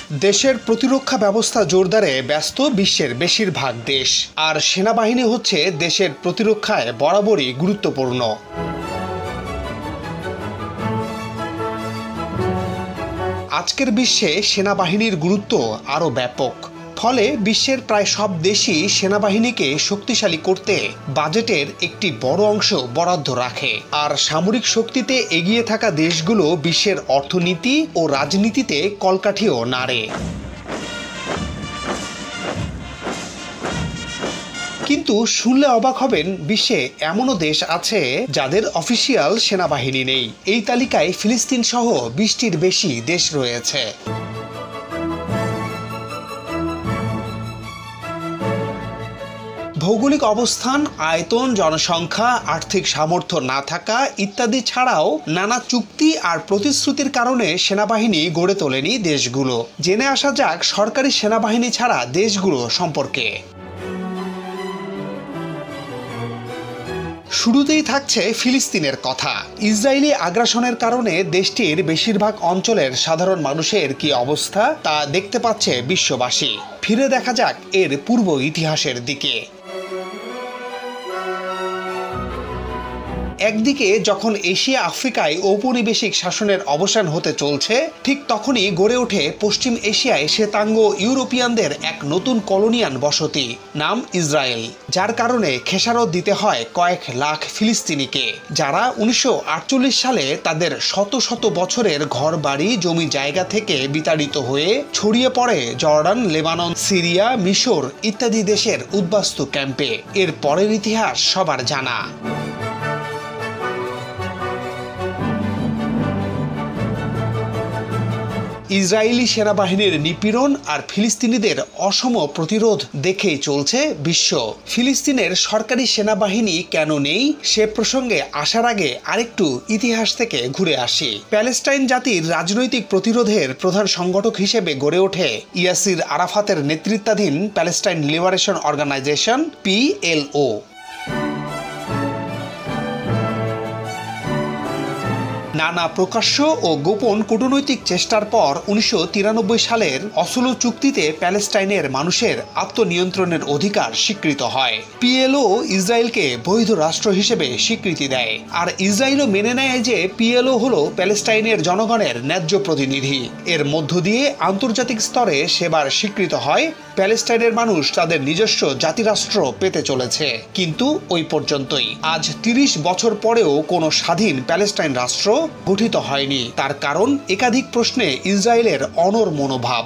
দেশের প্রতিরক্ষা ব্যবস্থা জোরদারে ব্যস্ত বিশ্বের বেশিরভাগ দেশ, আর সেনাবাহিনী হচ্ছে দেশের প্রতিরক্ষায় বরাবরই গুরুত্বপূর্ণ। আজকের বিশ্বে সেনাবাহিনীর গুরুত্ব আরও ব্যাপক। ফলে বিশ্বের প্রায় সব দেশই সেনাবাহিনীকে শক্তিশালী করতে বাজেটের একটি বড় অংশ বরাদ্দ রাখে। আর সামরিক শক্তিতে এগিয়ে থাকা দেশগুলো বিশ্বের অর্থনীতি ও রাজনীতিতে কলকাঠিও নাড়ে। কিন্তু শুনলে অবাক হবেন, বিশ্বে এমনও দেশ আছে যাদের অফিসিয়াল সেনাবাহিনী নেই। এই তালিকায় ফিলিস্তিন সহ 20টির বেশি দেশ রয়েছে। ভৌগোলিক অবস্থান, আয়তন, জনসংখ্যা, আর্থিক সামর্থ্য না থাকা ইত্যাদি ছাড়াও নানা চুক্তি আর প্রতিশ্রুতির কারণে সেনাবাহিনী গড়ে তোলেনি দেশগুলো। জেনে আসা যাক সরকারি সেনাবাহিনী ছাড়া দেশগুলো সম্পর্কে। শুরুতেই থাকছে ফিলিস্তিনের কথা। ইসরায়েলি আগ্রাসনের কারণে দেশটির বেশিরভাগ অঞ্চলের সাধারণ মানুষের কি অবস্থা তা দেখতে পাচ্ছে বিশ্ববাসী। ফিরে দেখা যাক এর পূর্ব ইতিহাসের দিকে। একদিকে যখন এশিয়া আফ্রিকায় ঔপনিবেশিক শাসনের অবসান হতে চলছে, ঠিক তখনই গড়ে ওঠে পশ্চিম এশিয়ায় শ্বেতাঙ্গ ইউরোপিয়ানদের এক নতুন কলোনিয়ান বসতি, নাম ইসরায়েল, যার কারণে খেসারত দিতে হয় কয়েক লাখ ফিলিস্তিনিকে, যারা 1948 সালে তাদের শত শত বছরের ঘর বাড়ি জমি জায়গা থেকে বিতাড়িত হয়ে ছড়িয়ে পড়ে জর্ডান, লেবানন, সিরিয়া, মিশর ইত্যাদি দেশের উদ্বাস্তু ক্যাম্পে। এর পরের ইতিহাস সবার জানা। ইসরায়েলি সেনাবাহিনীর নিপীড়ন আর ফিলিস্তিনিদের অসম প্রতিরোধ দেখেই চলছে বিশ্ব। ফিলিস্তিনের সরকারি সেনাবাহিনী কেন নেই সে প্রসঙ্গে আসার আগে আরেকটু ইতিহাস থেকে ঘুরে আসি। প্যালেস্টাইন জাতির রাজনৈতিক প্রতিরোধের প্রধান সংগঠক হিসেবে গড়ে ওঠে ইয়াসির আরাফাতের নেতৃত্বাধীন প্যালেস্টাইন লিবারেশন অর্গানাইজেশন, PLO। নানা প্রকাশ্য ও গোপন কূটনৈতিক চেষ্টার পর 1993 সালের অসলো চুক্তিতে প্যালেস্টাইনের মানুষের আত্মনিয়ন্ত্রণের অধিকার স্বীকৃত হয়। PLO ইসরায়েলকে বৈধ রাষ্ট্র হিসেবে স্বীকৃতি দেয়, আর ইসরায়েলও মেনে নেয় যে PLO হলো প্যালেস্টাইনের জনগণের ন্যায্য প্রতিনিধি। এর মধ্য দিয়ে আন্তর্জাতিক স্তরে সেবার স্বীকৃত হয় প্যালেস্টাইনের মানুষ তাদের নিজস্ব জাতিরাষ্ট্র পেতে চলেছে। কিন্তু ওই পর্যন্তই। আজ 30 বছর পরেও কোনো স্বাধীন প্যালেস্টাইন রাষ্ট্র গঠিত হয়নি। তার কারণ একাধিক প্রশ্নে ইসরায়েলের অনড় মনোভাব।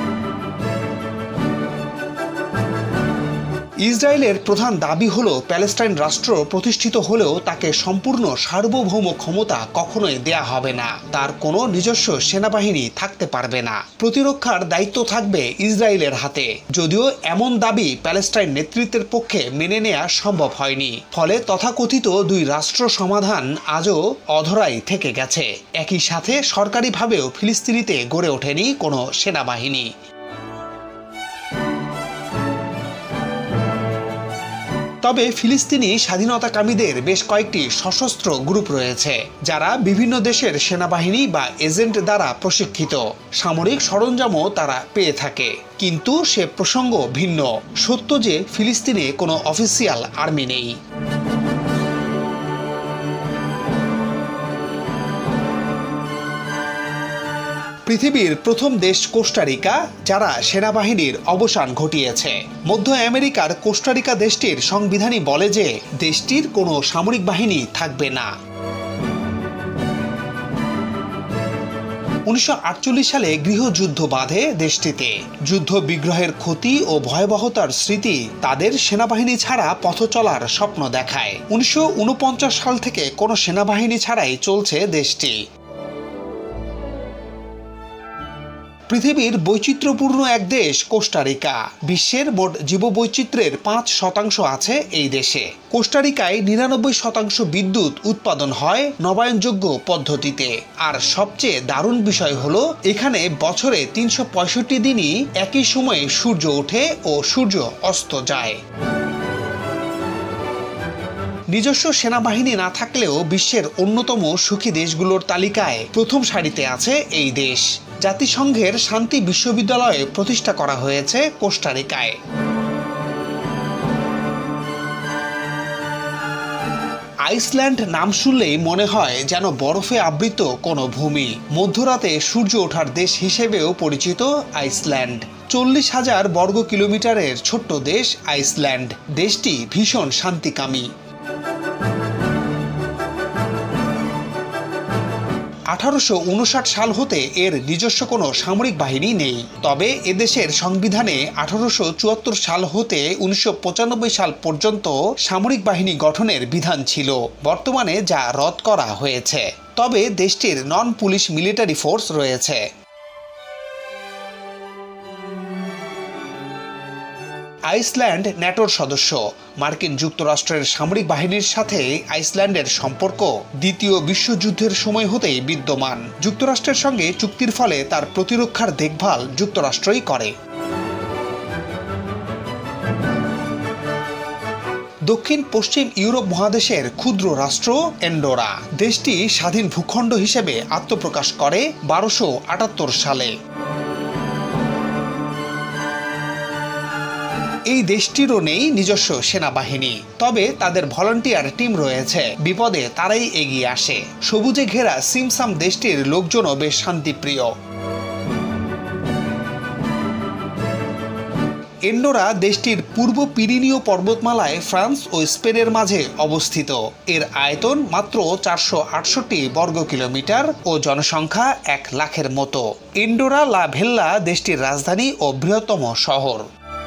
ইসরায়েলের প্রধান দাবি হলো প্যালেস্টাইন রাষ্ট্র প্রতিষ্ঠিত হলেও তাকে সম্পূর্ণ সার্বভৌম ক্ষমতা কখনোই দেয়া হবে না। তার কোনো নিজস্ব সেনাবাহিনী থাকতে পারবে না। প্রতিরক্ষার দায়িত্ব থাকবে ইসরায়েলের হাতে। যদিও এমন দাবি প্যালেস্টাইন নেতৃত্বের পক্ষে মেনে নেওয়া সম্ভব হয়নি। ফলে তথাকথিত দুই রাষ্ট্র সমাধান আজও অধরাই থেকে গেছে। একই সাথে সরকারিভাবেও ফিলিস্তিনিতে গড়ে ওঠেনি কোনো সেনাবাহিনী। তবে ফিলিস্তিনি স্বাধীনতাকামীদের বেশ কয়েকটি সশস্ত্র গ্রুপ রয়েছে, যারা বিভিন্ন দেশের সেনাবাহিনী বা এজেন্ট দ্বারা প্রশিক্ষিত। সামরিক সরঞ্জামও তারা পেয়ে থাকে। কিন্তু সে প্রসঙ্গ ভিন্ন। সত্য যে ফিলিস্তিনে কোনো অফিসিয়াল আর্মি নেই। পৃথিবীর প্রথম দেশ কোস্টারিকা, যারা সেনাবাহিনীর অবসান ঘটিয়েছে। মধ্য আমেরিকার কোস্টারিকা দেশটির সংবিধানই বলে যে দেশটির কোনো সামরিক বাহিনী থাকবে না। 1948 সালে গৃহযুদ্ধ বাধে দেশটিতে। যুদ্ধ বিগ্রহের ক্ষতি ও ভয়াবহতার স্মৃতি তাদের সেনাবাহিনী ছাড়া পথ চলার স্বপ্ন দেখায়। 1949 সাল থেকে কোনো সেনাবাহিনী ছাড়াই চলছে দেশটি। পৃথিবীর বৈচিত্র্যপূর্ণ এক দেশ কোস্টারিকা। বিশ্বের মোট জীববৈচিত্র্যের 5% আছে এই দেশে। কোস্টারিকায় 99% বিদ্যুৎ উৎপাদন হয় নবায়নযোগ্য পদ্ধতিতে। আর সবচেয়ে দারুণ বিষয় হলো এখানে বছরে 365 দিনই একই সময়ে সূর্য ওঠে ও সূর্য অস্ত যায়। নিজস্ব সেনাবাহিনী না থাকলেও বিশ্বের অন্যতম সুখী দেশগুলোর তালিকায় প্রথম সারিতে আছে এই দেশ। জাতিসংঘের শান্তি বিশ্ববিদ্যালয়ে প্রতিষ্ঠা করা হয়েছে কোস্টারিকায়। আইসল্যান্ড নাম শুনলেই মনে হয় যেন বরফে আবৃত কোনো ভূমি। মধ্যরাতে সূর্য ওঠার দেশ হিসেবেও পরিচিত আইসল্যান্ড। 40,000 বর্গ কিলোমিটারের ছোট্ট দেশ আইসল্যান্ড। দেশটি ভীষণ শান্তিকামী। 1859 সাল হতে এর নিজস্ব কোনো সামরিক বাহিনী নেই। তবে এদেশের সংবিধানে 1874 সাল হতে 1995 সাল পর্যন্ত সামরিক বাহিনী গঠনের বিধান ছিল, বর্তমানে যা রদ করা হয়েছে। তবে দেশটির নন পুলিশ মিলিটারি ফোর্স রয়েছে। আইসল্যান্ড ন্যাটোর সদস্য। মার্কিন যুক্তরাষ্ট্রের সামরিক বাহিনীর সাথে আইসল্যান্ডের সম্পর্ক দ্বিতীয় বিশ্বযুদ্ধের সময় হতেই বিদ্যমান। যুক্তরাষ্ট্রের সঙ্গে চুক্তির ফলে তার প্রতিরক্ষার দেখভাল যুক্তরাষ্ট্রই করে। দক্ষিণ পশ্চিম ইউরোপ মহাদেশের ক্ষুদ্র রাষ্ট্র এন্ডোরা। দেশটি স্বাধীন ভূখণ্ড হিসেবে আত্মপ্রকাশ করে 1278 সালে। এই দেশটিরও নেই নিজস্ব সেনাবাহিনী, তবে তাদের ভলান্টিয়ার টিম রয়েছে। বিপদে তারাই এগিয়ে আসে। সবুজে ঘেরা সিমসাম দেশটির লোকজনও বেশ শান্তিপ্রিয়। এন্ডোরা দেশটির পূর্ব পিরিনীয় পর্বতমালায় ফ্রান্স ও স্পেনের মাঝে অবস্থিত। এর আয়তন মাত্র 468 বর্গ কিলোমিটার ও জনসংখ্যা 1 লাখের মতো। এন্ডোরা লা ভেল্লা দেশটির রাজধানী ও বৃহত্তম শহর।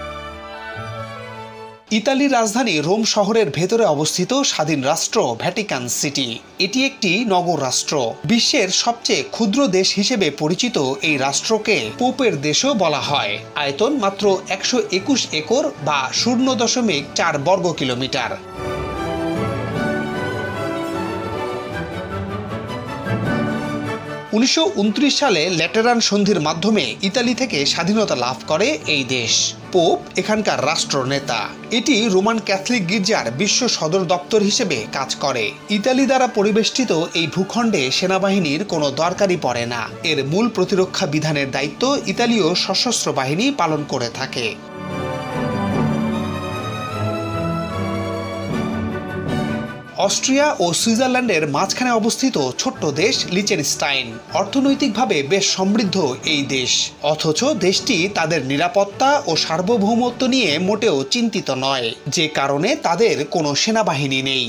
ইতালির রাজধানী রোম শহরের ভেতরে অবস্থিত স্বাধীন রাষ্ট্র ভ্যাটিকান সিটি। এটি একটি নগর রাষ্ট্র। বিশ্বের সবচেয়ে ক্ষুদ্র দেশ হিসেবে পরিচিত এই রাষ্ট্রকে পোপের দেশও বলা হয়। আয়তন মাত্র 121 একর বা 0.4 বর্গ কিলোমিটার। 1929 সালে ল্যাটেরান সন্ধির মাধ্যমে ইতালি থেকে স্বাধীনতা লাভ করে এই দেশ। পোপ এখানকার রাষ্ট্রনেতা। এটি রোমান ক্যাথলিক গির্জার বিশ্ব সদর দপ্তর হিসেবে কাজ করে। ইতালি দ্বারা পরিবেষ্টিত এই ভূখণ্ডে সেনাবাহিনীর কোনো দরকারই পড়ে না। এর মূল প্রতিরক্ষা বিধানের দায়িত্ব ইতালীয় সশস্ত্র বাহিনী পালন করে থাকে। অস্ট্রিয়া ও সুইজারল্যান্ডের মাঝখানে অবস্থিত ছোট্ট দেশ লিচেনস্টাইন। অর্থনৈতিকভাবে বেশ সমৃদ্ধ এই দেশ, অথচ দেশটি তাদের নিরাপত্তা ও সার্বভৌমত্ব নিয়ে মোটেও চিন্তিত নয়, যে কারণে তাদের কোনো সেনাবাহিনী নেই।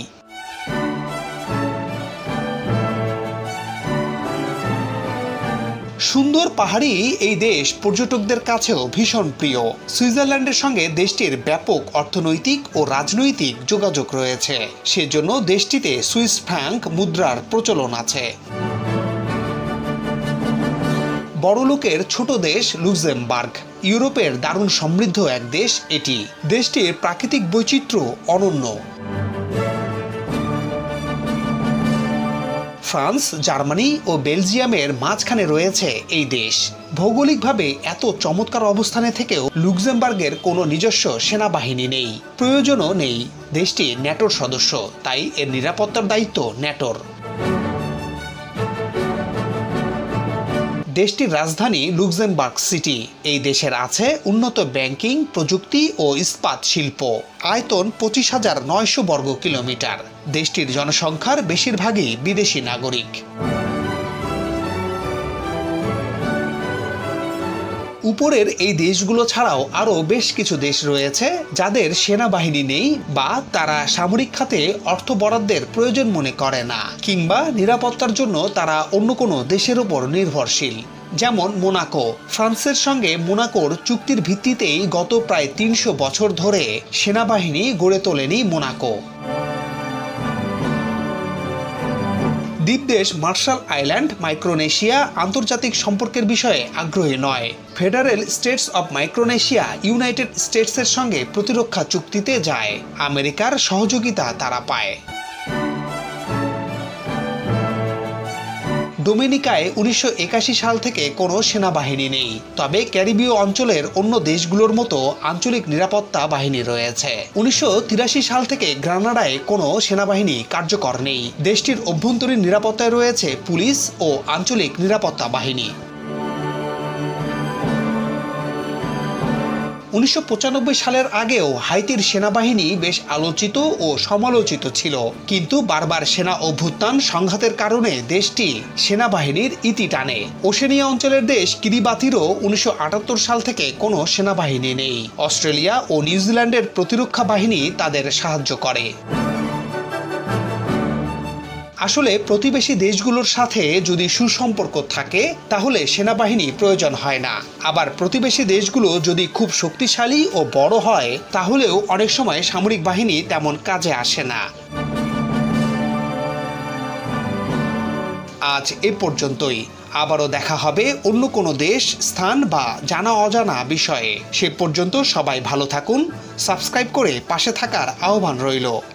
সুন্দর পাহাড়ি এই দেশ পর্যটকদের কাছেও ভীষণ প্রিয়। সুইজারল্যান্ডের সঙ্গে দেশটির ব্যাপক অর্থনৈতিক ও রাজনৈতিক যোগাযোগ রয়েছে, সেজন্য দেশটিতে সুইস ফ্র্যাঙ্ক মুদ্রার প্রচলন আছে। বড়লোকের ছোট দেশ লুক্সেমবার্গ। ইউরোপের দারুণ সমৃদ্ধ এক দেশ এটি। দেশটির প্রাকৃতিক বৈচিত্র্য অনন্য। ফ্রান্স, জার্মানি ও বেলজিয়ামের মাঝখানে রয়েছে এই দেশ। ভৌগোলিকভাবে এত চমৎকার অবস্থানে থেকেও লুক্সেমবার্গের কোনো নিজস্ব সেনাবাহিনী নেই, প্রয়োজনও নেই। দেশটি ন্যাটোর সদস্য, তাই এর নিরাপত্তার দায়িত্ব ন্যাটোর। দেশটির রাজধানী লুক্সেমবার্গ সিটি। এই দেশের আছে উন্নত ব্যাংকিং, প্রযুক্তি ও ইস্পাত শিল্প। আয়তন 25,900 বর্গ কিলোমিটার। দেশটির জনসংখ্যার বেশিরভাগই বিদেশি নাগরিক। উপরের এই দেশগুলো ছাড়াও আরও বেশ কিছু দেশ রয়েছে যাদের সেনাবাহিনী নেই বা তারা সামরিক খাতে অর্থ বরাদ্দের প্রয়োজন মনে করে না, কিংবা নিরাপত্তার জন্য তারা অন্য কোনো দেশের উপর নির্ভরশীল। যেমন মোনাকো। ফ্রান্সের সঙ্গে মোনাকোর চুক্তির ভিত্তিতেই গত প্রায় 300 বছর ধরে সেনাবাহিনী গড়ে তোলেনি মোনাকো। দ্বীপদেশ মার্শাল আইল্যান্ড মাইক্রোনেশিয়া আন্তর্জাতিক সম্পর্কের বিষয়ে আগ্রহী নয়। Federal States of Micronesia United স্টেটসের সঙ্গে প্রতিরক্ষা চুক্তিতে যায়। আমেরিকার সহযোগিতা তারা পায়। ডোমিনিকায় 1981 সাল থেকে কোনো সেনাবাহিনী নেই, তবে ক্যারিবীয় অঞ্চলের অন্য দেশগুলোর মতো আঞ্চলিক নিরাপত্তা বাহিনী রয়েছে। 1983 সাল থেকে গ্রানাডায় কোনো সেনাবাহিনী কার্যকর নেই। দেশটির অভ্যন্তরীণ নিরাপত্তায় রয়েছে পুলিশ ও আঞ্চলিক নিরাপত্তা বাহিনী। 1995 সালের আগেও হাইতির সেনাবাহিনী বেশ আলোচিত ও সমালোচিত ছিল, কিন্তু বারবার সেনা অভ্যুত্থান সংঘাতের কারণে দেশটি সেনাবাহিনীর ইতি টানে। ওশেনিয়া অঞ্চলের দেশ কিরিবাতিরও 1978 সাল থেকে কোনো সেনাবাহিনী নেই। অস্ট্রেলিয়া ও নিউজিল্যান্ডের প্রতিরক্ষা বাহিনী তাদের সাহায্য করে। আসলে প্রতিবেশী দেশগুলোর সাথে যদি সুসম্পর্ক থাকে তাহলে সেনাবাহিনী প্রয়োজন হয় না। আবার প্রতিবেশী দেশগুলো যদি খুব শক্তিশালী ও বড় হয় তাহলেও অনেক সময় সামরিক বাহিনী তেমন কাজে আসে না। আজ এ পর্যন্তই। আবারও দেখা হবে অন্য কোনো দেশ, স্থান বা জানা অজানা বিষয়ে। সে পর্যন্ত সবাই ভালো থাকুন। সাবস্ক্রাইব করে পাশে থাকার আহ্বান রইল।